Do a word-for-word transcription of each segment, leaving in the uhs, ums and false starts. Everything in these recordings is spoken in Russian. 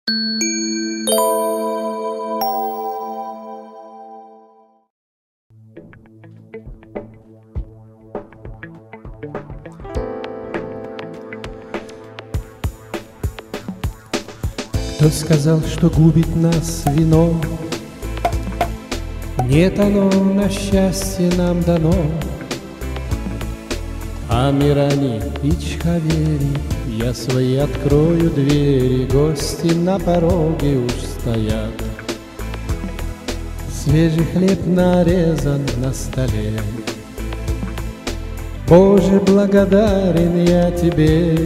Кто сказал, что губит нас вино? Нет, оно на счастье нам дано. А Мирани и Чхавери, я свои открою двери, гости на пороге уж стоят. Свежий хлеб нарезан на столе. Боже, благодарен я тебе.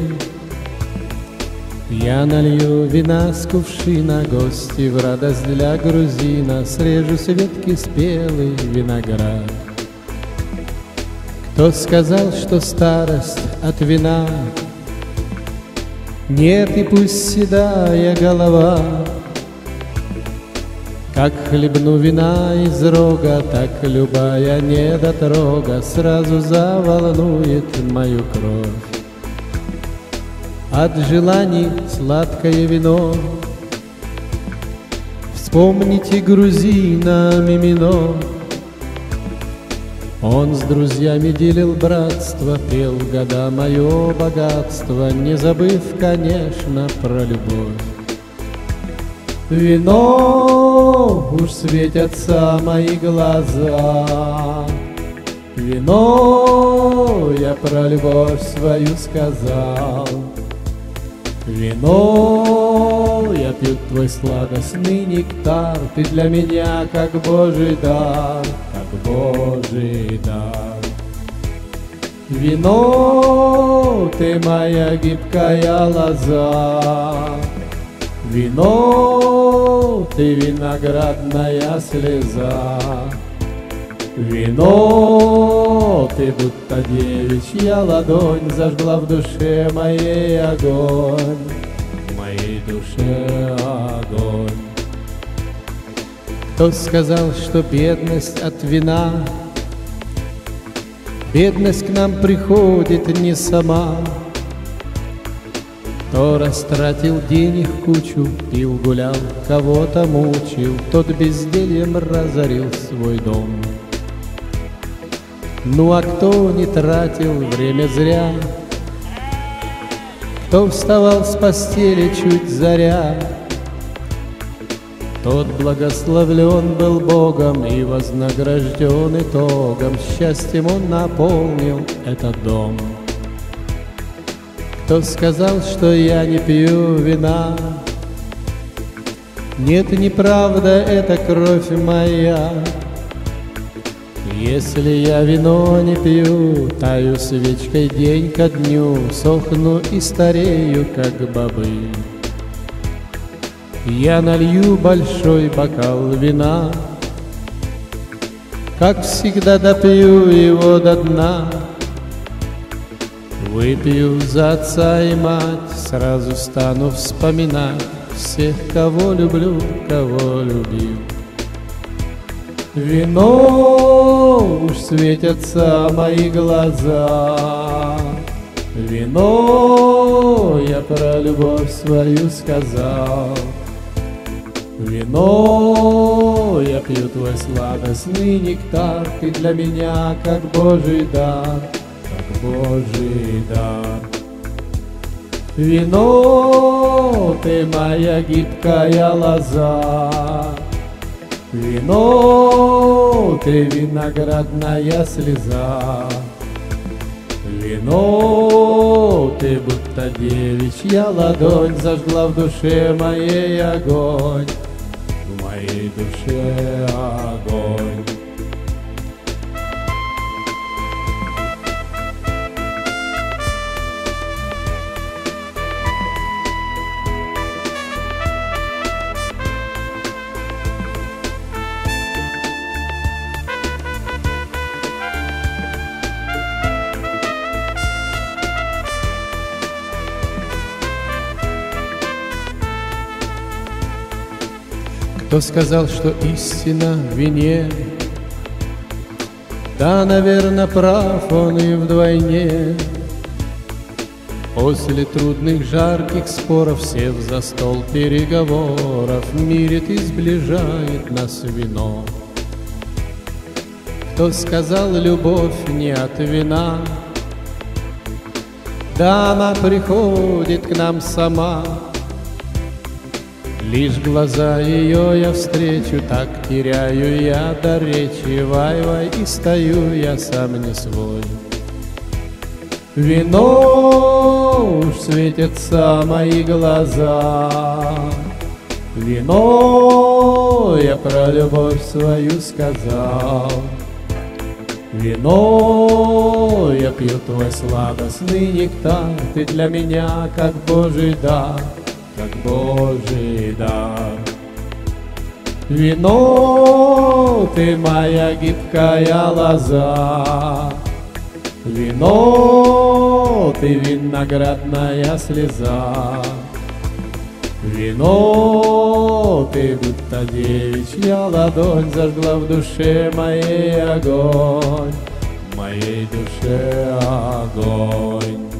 Я налью вина с кувшина, гости в радость для грузина, срежу с ветки спелый виноград. Кто сказал, что старость от вина? Нет, и пусть седая голова. Как хлебну вина из рога, так любая недотрога сразу заволнует мою кровь. От желаний сладкое вино. Вспомните грузина Мимино. Он с друзьями делил братство, пел в года мое богатство, не забыв, конечно, про любовь. Вино, уж светятся мои глаза. Вино, я про любовь свою сказал. Вино, я пью твой сладостный нектар, ты для меня как Божий дар, как Божий дар. Вино, ты моя гибкая лоза. Вино, ты виноградная слеза. Вино, ты будто девичья ладонь, зажгла в душе моей огонь, в моей душе огонь. Кто сказал, что бедность от вина? Бедность к нам приходит не сама. Кто растратил денег кучу, пил, гулял, кого-то мучил, тот бездельем разорил свой дом. Ну а кто не тратил время зря? Кто вставал с постели чуть заря? Тот благословлен был Богом и вознагражден итогом. Счастьем он наполнил этот дом. Кто сказал, что я не пью вина? Нет, неправда, это кровь моя. Если я вино не пью, таю свечкой день ко дню, сохну и старею, как бобы. Я налью большой бокал вина, как всегда допью его до дна. Выпью за отца и мать, сразу стану вспоминать всех, кого люблю, кого любил. Вино, уж светятся мои глаза. Вино, я про любовь свою сказал. Вино, я пью твой сладостный нектар, ты для меня как Божий дар, как Божий дар. Вино, ты моя гибкая лоза. Вино, ты виноградная слеза. Вино, ты будто девичья ладонь, зажгла в душе моей огонь, в моей душе огонь. Кто сказал, что истина в вине? Да, наверное, прав он и вдвойне. После трудных жарких споров, сев за стол переговоров, мирит и сближает нас вино. Кто сказал, любовь не от вина? Дама приходит к нам сама, лишь глаза ее я встречу, так теряю я дар речи. Вай-вай, и стою я сам не свой. Вино уж светятся мои глаза, вино я про любовь свою сказал. Вино я пью твой сладостный нектар, ты для меня как Божий дар, как Божий дар. Вино, ты моя гибкая лоза, вино, ты виноградная слеза. Вино, ты будто девичья ладонь, зажгла в душе моей огонь, в моей душе огонь.